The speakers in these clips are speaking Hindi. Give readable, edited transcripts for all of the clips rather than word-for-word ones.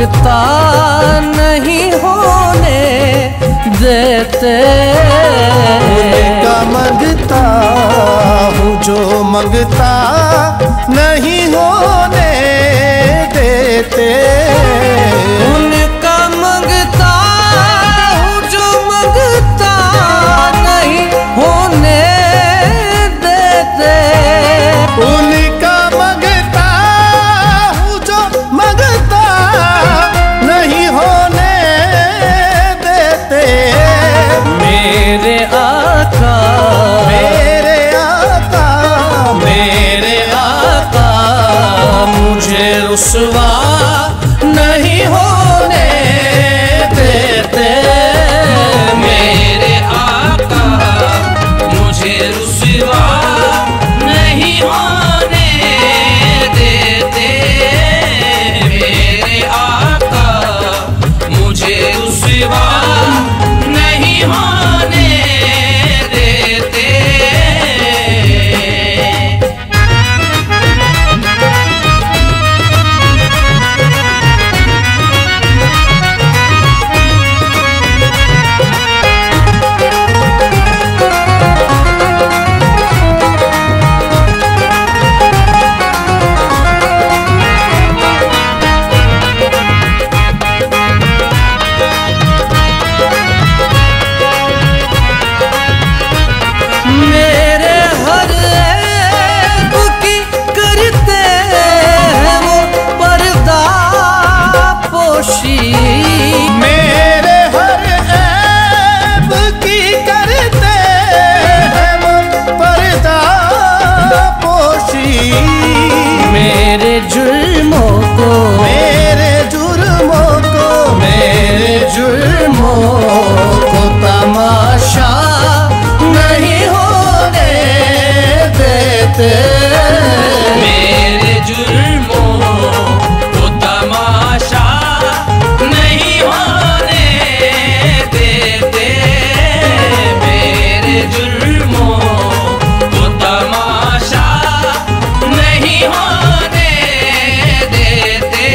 मांगता नहीं होने देते। उनका मांगता हूँ जो मांगता नहीं होने देते। उनका मांगता हूँ जो मांगता नहीं होने देते। उनका मांगता हूँ जो मांगता नहीं होने देते। मेरे आका, मेरे आका, मेरे आका मुझे रुसवा नहीं होने देते। मेरे आका मुझे रुसवा नहीं होने देते। मेरे आका मुझे रुसवा नहीं होने देते। मेरे हर ऐब की करते हैं वो पर्दा पोशी। मेरे हर ऐब की करते हैं वो पर्दा पोशी। मेरे जुर्मों को, मेरे जुर्मों को, मेरे जुर्मों को तमाशा नहीं होने देते। मेरे जुर्मों को तमाशा नहीं होने देते। मेरे जुर्मों को तमाशा नहीं होने देते।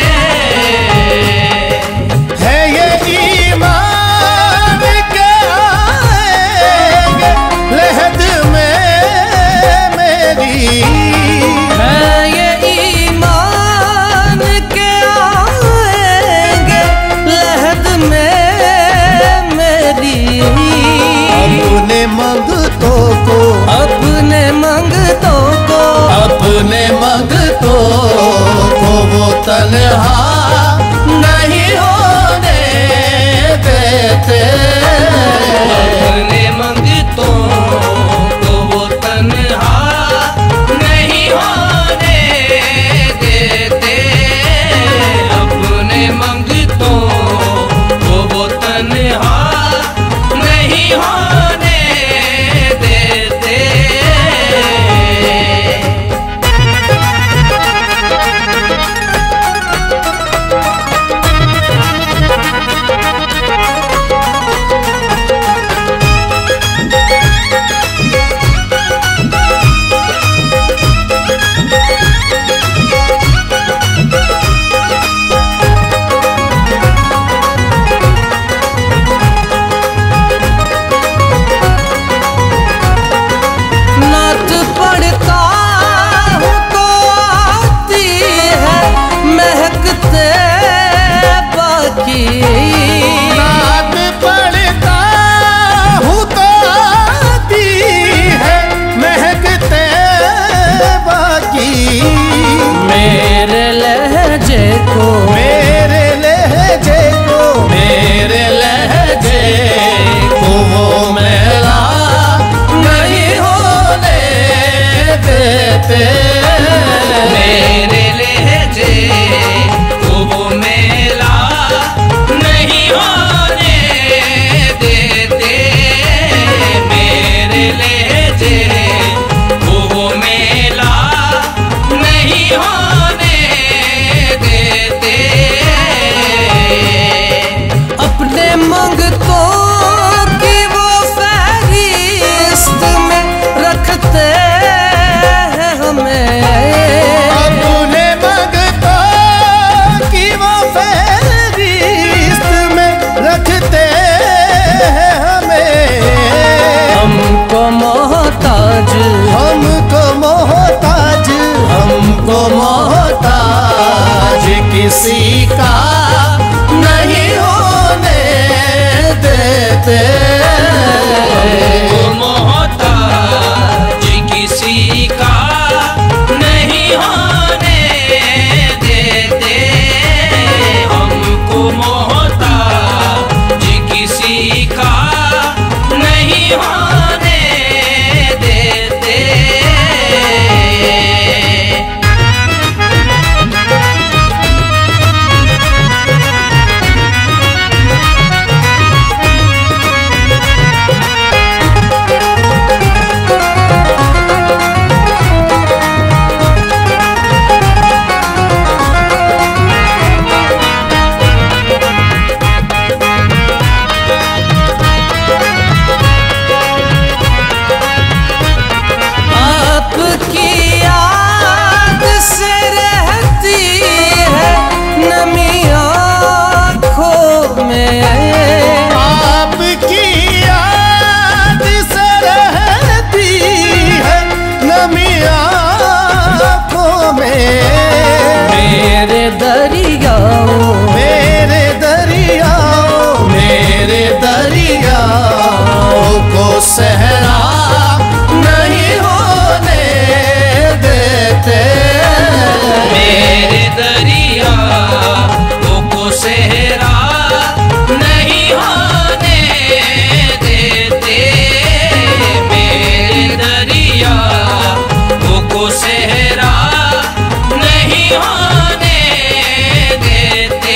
है ये ईमान के आएंगे लहद में मेरी। है ये ईमान के आएंगे लहद में मेरी। अपने मंगतों को, अपने मंगतों को, अपने मंगतों को वो तन्हा नहीं होने देते। अपने मंगतों को वो तन्हा नहीं होने देते। अपने मंगतों को वो तन्हा नहीं होने देते। किसी का नहीं होने देते। हमको मोहताज किसी का नहीं होने देते। हमको मोहताज किसी का नहीं होने देते। मेरे दरियाओं, मेरे दरियाओं, मेरे दरियाओं को सहरा नहीं होने देते। मेरे दरियाओं को सहरा नहीं होने देते। मेरे दरियाओं को सहरा नहीं होने देते।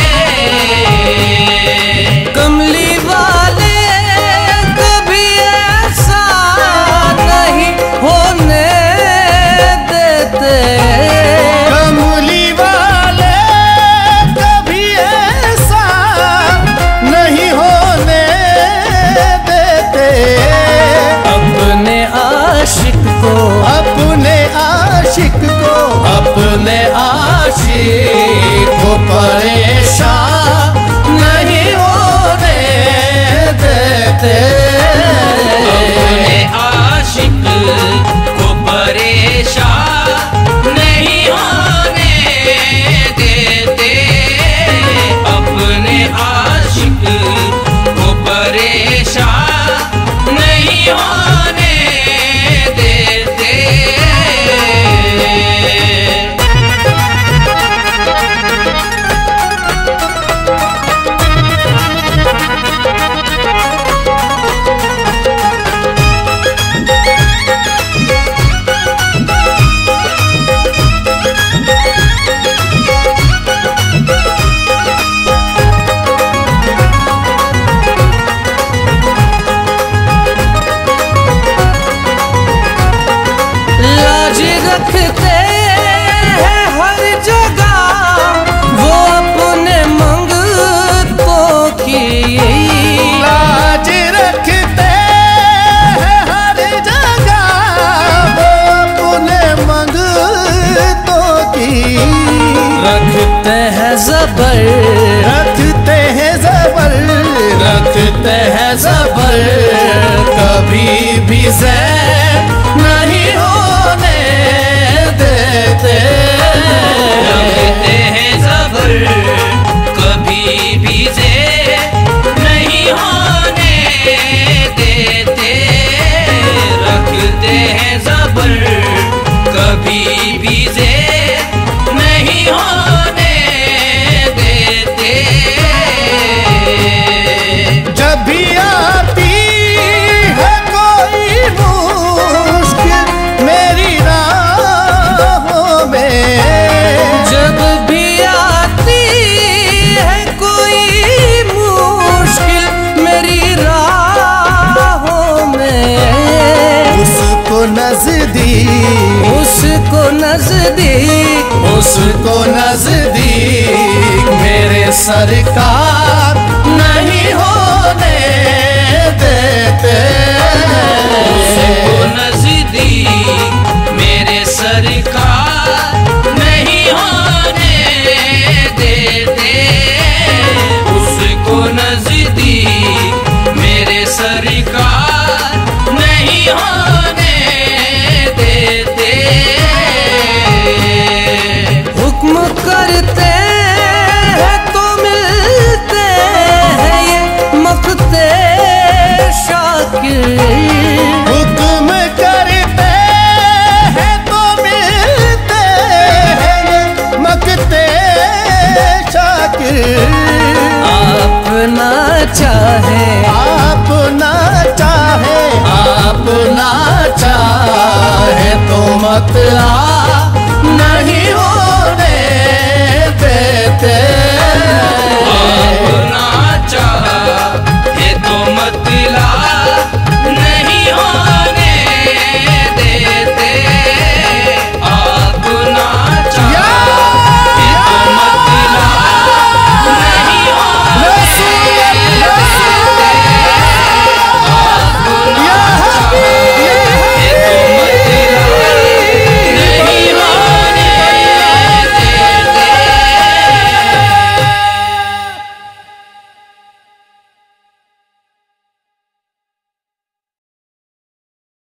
कमली वाले कभी ऐसा नहीं होने देते। कमली वाले कभी ऐसा नहीं होने देते। अपने आशिक को, अपने आशिक को, अपने आशिक को परेशान नहीं होने देते। अपने आशिक को परेशान नहीं होने देते। अपने आशिक को परेशान नहीं होने देते। लाज रखते हैं हर जगह वो अपने मंगतों की। लाज रखते हैं हर जगह वो अपने मंगतों की। रखते हैं ज़बर, रखते हैं ज़बर, रखते हैं ज़बर, कभी भी ज़ैर नहीं होने देते। रखते हैं ज़बर, कभी भी ज़ैर नहीं होने देते। रखते हैं ज़बर, कभी भी ज़ैर नहीं होने देते। जब भी आती है कोई मुश्किल मेरी राहों में, जब भी आती है कोई मुश्किल मेरी राहों में, उसको नजदीक, उसको नजदीक, उसको नजदीक मेरे सरकार नहीं होने देते। उसको नजदीक मेरे सरकार नहीं होने देते। उसको नजदीक मेरे सरकार नहीं होने देते। हुक्म करते हुक्म करते हैं तो मिलते हैं मकते शाकिर। आप ना चाहे, आप ना चाहे, आप ना चाहे तो मत आ, नहीं